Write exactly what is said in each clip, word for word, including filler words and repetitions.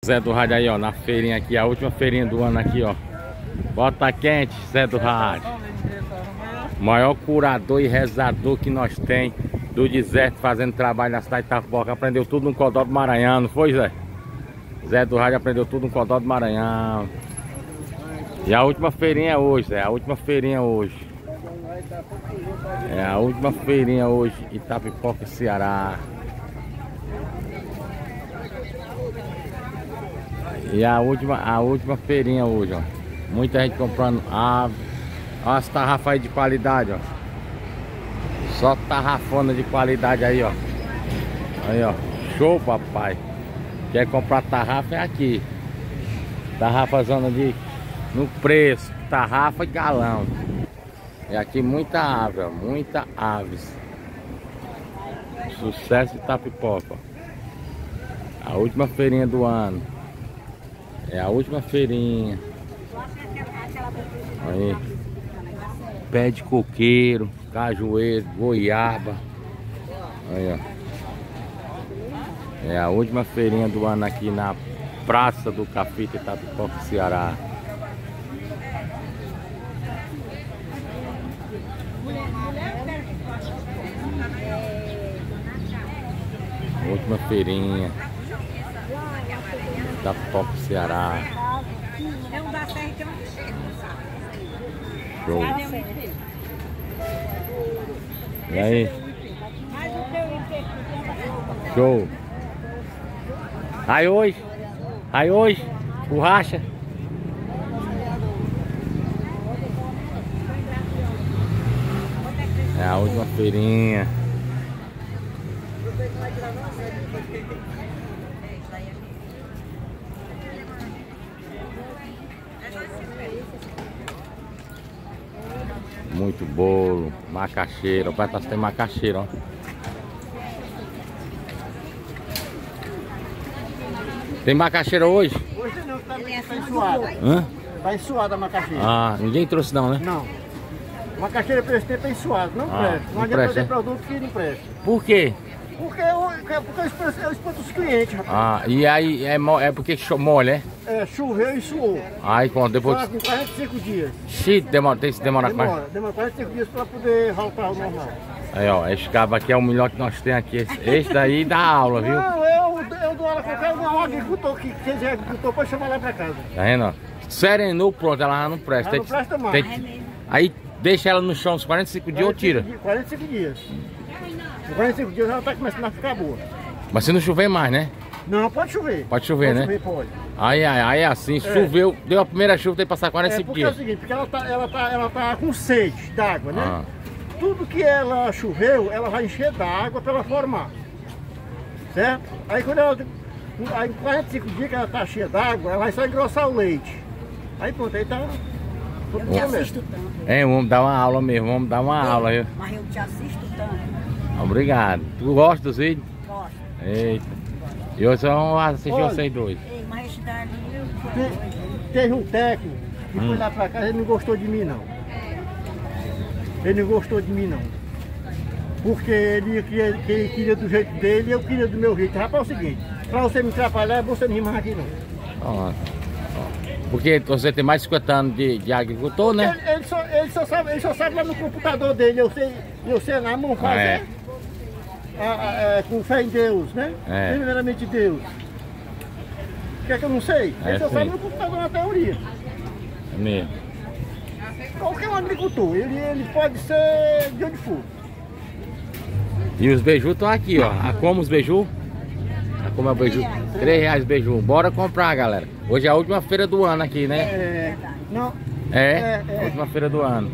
Zé do Rádio aí, ó, na feirinha aqui, a última feirinha do ano aqui, ó. Bota quente, Zé do Rádio. Maior curador e rezador que nós tem do deserto, fazendo trabalho na cidade de Itapipoca. Aprendeu tudo no Codó do Maranhão, não foi, Zé? Zé do Rádio aprendeu tudo no Codó do Maranhão. E a última feirinha é hoje, Zé, a última feirinha hoje. É a última feirinha hoje, Itapipoca, Ceará. E a última, a última feirinha hoje, ó. Muita gente comprando ave. Olha as tarrafas aí de qualidade, ó. Só tarrafona de qualidade aí, ó. Aí, ó. Show, papai. Quer comprar tarrafa é aqui. Tarrafa zona de... no preço. Tarrafa e galão. É aqui muita ave, ó. Muita aves. Sucesso de Itapipoca, ó. A última feirinha do ano. É a última feirinha. Aí. Pé de coqueiro, cajueiro, goiaba. Aí, ó. É a última feirinha do ano aqui na Praça do Cafita, Itapipoca, Ceará. Última feirinha. Itapipoca, Ceará. Show. E aí? Show. Aí hoje? Aí hoje? Borracha? É a última feirinha. Muito bolo, macaxeira. O pai tá sem macaxeira, ó. Tem macaxeira hoje? Hoje não, tá, tá ensuada. Hã? Tá ensuada a macaxeira. Ah, ninguém trouxe não, né? Não. Macaxeira por esse tempo é ensuada, não Ah, presta. Não não adianta presta, fazer produto que não presta. Por quê? Porque eu, porque eu espanto, eu espanto os clientes, rapaz. Ah, e aí é, mo- é porque molha, é? É, choveu e suou. Aí quando depois... Faz com quarenta e cinco dias. Xi, demora, tem que demorar mais. Demora, demora quarenta e cinco dias para poder voltar ao normal. Aí, ó, esse cabo aqui é o melhor que nós temos aqui. Esse, esse daí dá aula, viu? Não, eu, eu dou ela qualquer um agricultor que quiser agricultor pode chamar lá pra casa. Tá vendo, ó? Serenou, pronto, ela já não presta. Ela não presta mais. Tem- aí deixa ela no chão uns quarenta e cinco dias ou tira. quarenta e cinco dias. Com quarenta e cinco dias ela tá começando a ficar boa. Mas se não chover mais, né? Não, pode chover. Pode chover, pode né? Chover, pode. Aí, aí, aí assim, choveu, deu a primeira chuva, tem que passar quarenta e É cinco porque é o dias. seguinte, porque ela tá, ela tá, ela tá com sede d'água, né? Ah. Tudo que ela choveu, ela vai encher d'água para ela formar. Certo? Aí quando ela. Aí em quarenta e cinco dias que ela tá cheia d'água, ela vai só engrossar o leite. Aí pronto, aí tá. Eu te assisto tanto. É, vamos dar uma aula mesmo, vamos dar uma aula, viu? Mas eu te assisto tanto. Obrigado. Tu gosta dos vídeos? Gosto. Eita. E eu só vamos assistir Olha. vocês dois. Ei, mas esse dali eu Te- Teve um técnico que Hum. foi lá pra casa, ele não gostou de mim não. Ele não gostou de mim não. Porque ele queria, que ele queria do jeito dele e eu queria do meu jeito. Rapaz, é o seguinte, pra você me atrapalhar, você não rimar aqui não. Ó, ó. Porque você tem mais de cinquenta anos de, de agricultor, né? Ele, ele, só, ele, só sabe, ele só sabe lá no computador dele, eu sei, eu sei na mão fazer. Ah, é. A- a- a- com fé em Deus, né? É. Primeiramente Deus. O que é que eu não sei? É, Ele só sim. sabe no computador na teoria. É mesmo. Qualquer um agricultor, ele, ele pode ser de onde for. E os beiju estão aqui, ó. A como os beiju? A como é o beiju? três reais beiju. Bora comprar, galera. Hoje é a última feira do ano aqui, né? É, não, É, é, é. a última feira do ano.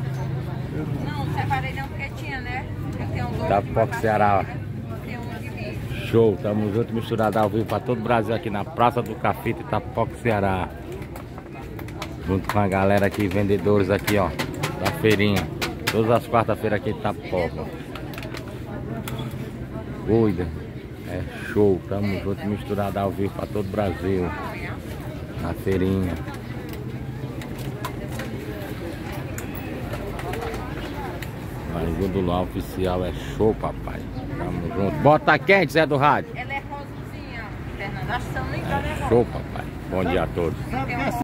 Não, separei não porque tinha, né? Eu tenho um gol Tá de pro macaxeira, Ceará, tem um de bicho. Show, tamo junto, misturado ao vivo pra todo o Brasil aqui na Praça do Cafita, Itapipoca, Ceará. Junto com a galera aqui, vendedores aqui, ó, da feirinha. Todas as quarta-feiras aqui em Itapipoca. Cuida. É show, tamo junto, misturado ao vivo pra todo o Brasil. Na feirinha. Barulho do Luar Oficial é show, papai. Tamo junto. Bota quente, Zé do Rádio. Ela é rosinha, Fernanda. Acho que são ligados, né? Show, papai. Bom dia a todos. Sabe que